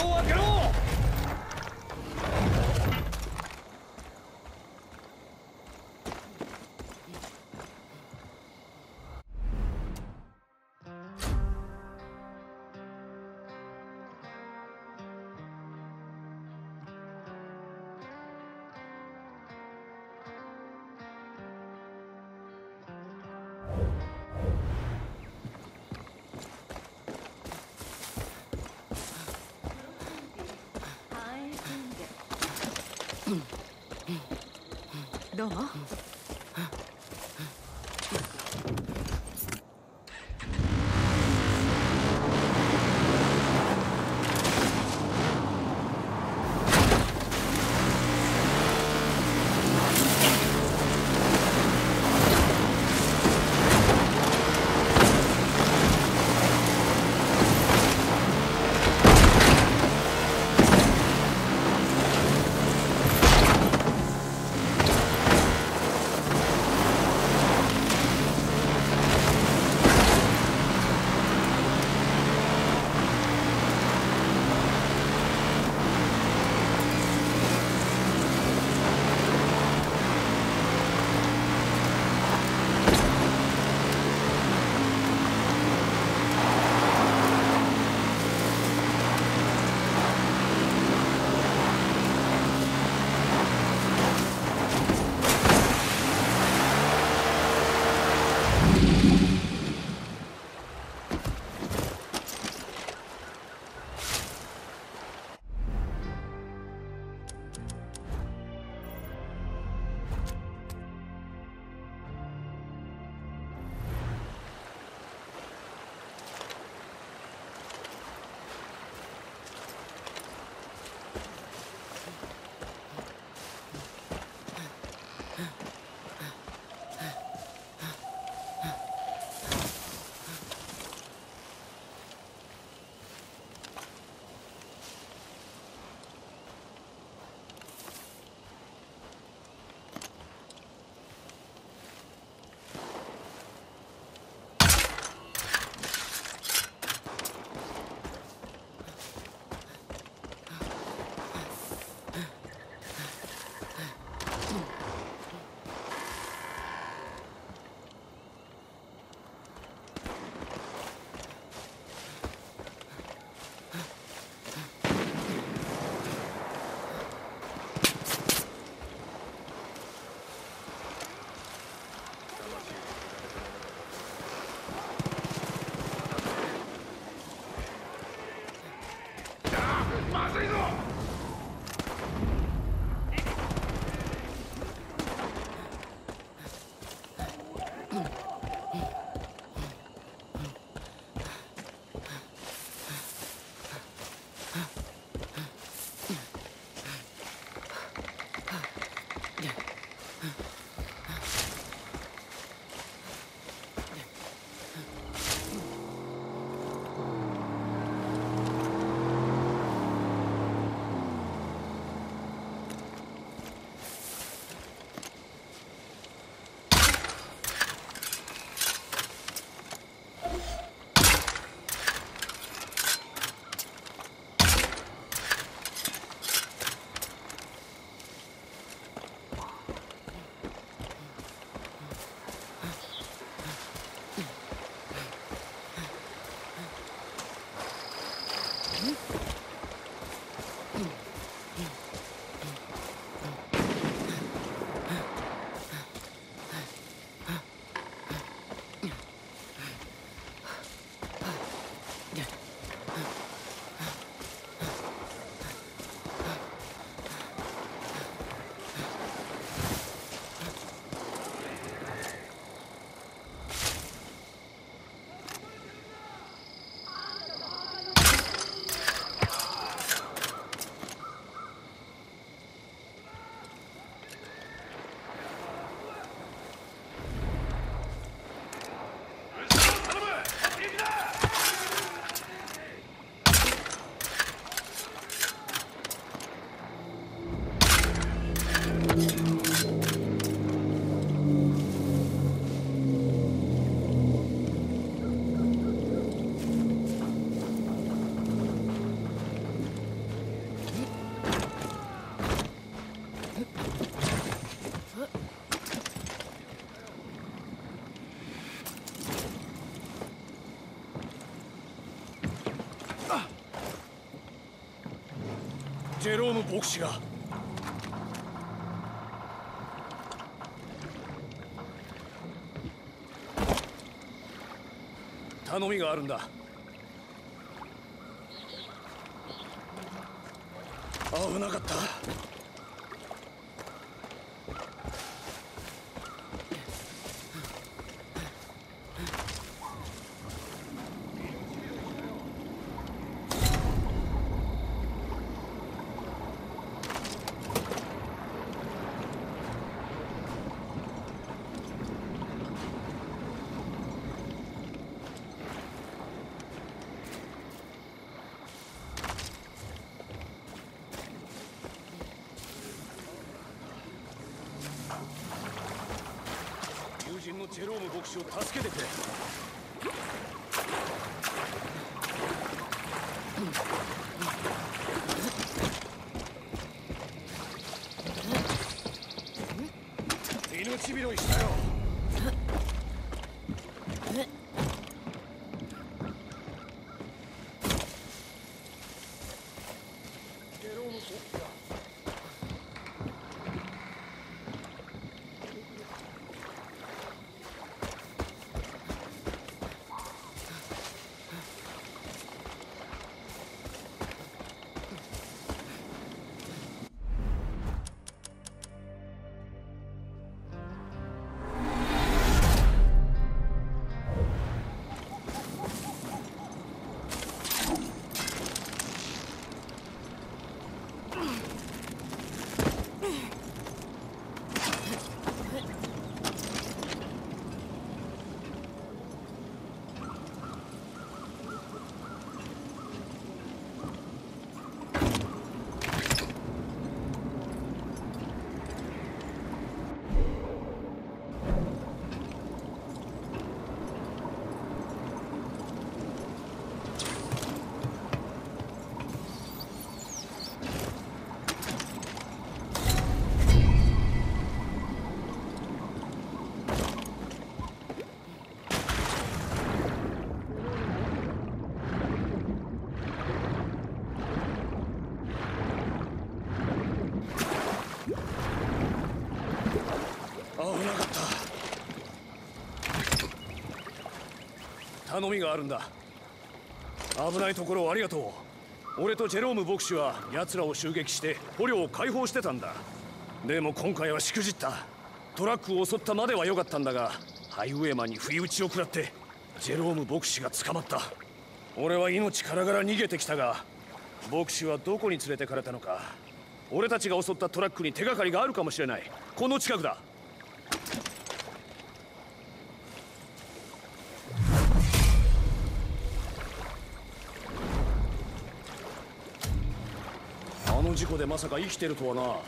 を開けろ。 どうも。 ム牧師が。頼みがあるんだ。危なかった。友人のジェローム牧師を助けてくれ。命拾いしたよ。ジェローム牧師が。危なかった。頼みがあるんだ。危ないところをありがとう。俺とジェローム牧師は奴らを襲撃して捕虜を解放してたんだ。でも今回はしくじった。トラックを襲ったまでは良かったんだが、ハイウェイマンに不意打ちを食らってジェローム牧師が捕まった。俺は命からがら逃げてきたが、牧師はどこに連れてかれたのか。俺たちが襲ったトラックに手がかりがあるかもしれない。この近くだ。あの事故でまさか生きてるとはな。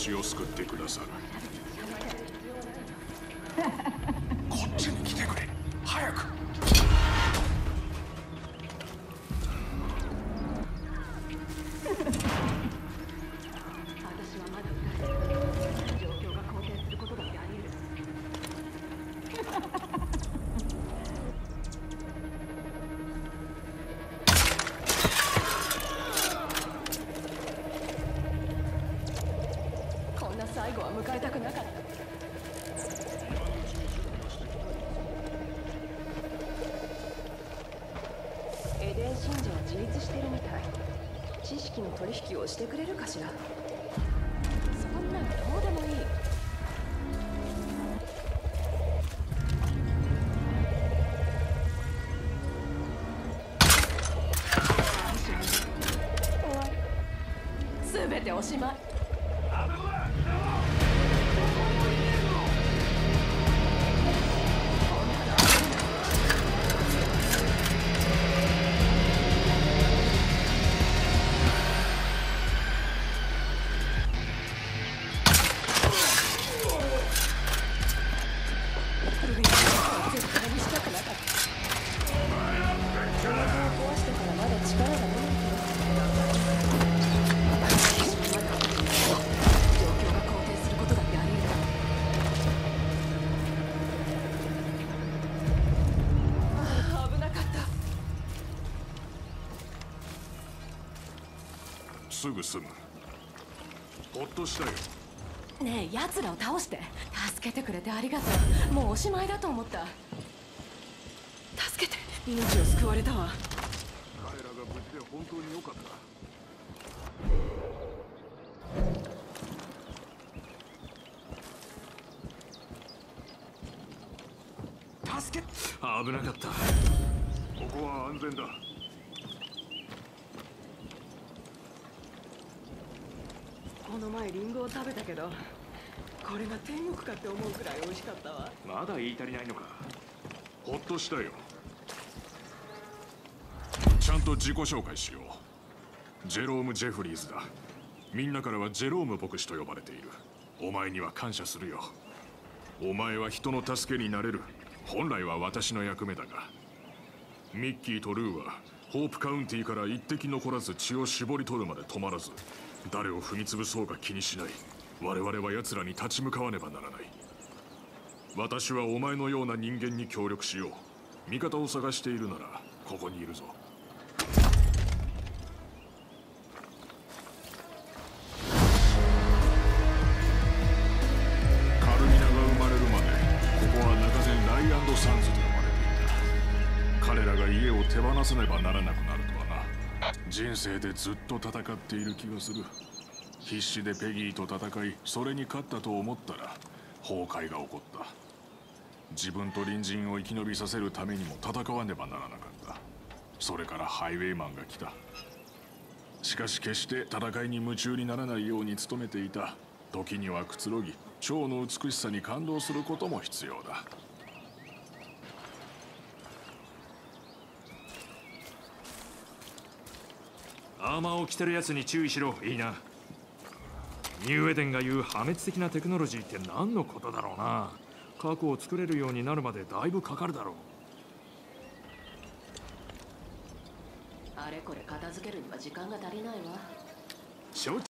私を救ってくださる。こっちに来てくれ、早く。 こんな最後は迎えたくなかった。エデン信者は自立してるみたい。知識の取引をしてくれるかしら。そんなのどうでもいい。終わり。全ておしまい。 すぐ済む。ほっとしたよ。 ねえ、奴らを倒して。助けてくれてありがとう。もうおしまいだと思った。助けて。命を救われたわ。 彼らが無事で本当に良かった。助け。危なかった。ここは安全だ。 この前リンゴを食べたけど、これが天国かって思うくらい美味しかったわ。 まだ言い足りないのか。ほっとしたよ。ちゃんと自己紹介しよう。ジェローム・ジェフリーズだ。みんなからはジェローム牧師と呼ばれている。お前には感謝するよ。お前は人の助けになれる。本来は私の役目だが。ミッキーとルーはホープカウンティから一滴残らず血を絞り取るまで止まらず、誰を踏み潰そうか気にしない。我々は奴らに立ち向かわねばならない。私はお前のような人間に協力しよう。味方を探しているならここにいるぞ。カルミナが生まれるまでここは中前ライアンドサンズと呼ばれていた。彼らが家を手放さねばならなくなるとはな。人生でずっと戦っている気がする。必死でペギーと戦い、それに勝ったと思ったら崩壊が起こった。自分と隣人を生き延びさせるためにも戦わねばならなかった。それからハイウェイマンが来た。しかし決して戦いに夢中にならないように努めていた。時にはくつろぎ、蝶の美しさに感動することも必要だ。 アーマーを着てるやつに注意しろ。いいな。ニューエデンが言う破滅的なテクノロジーって何のことだろうな。核を作れるようになるまでだいぶかかるだろう。 あれこれ片付けるには時間が足りないわ。 承知。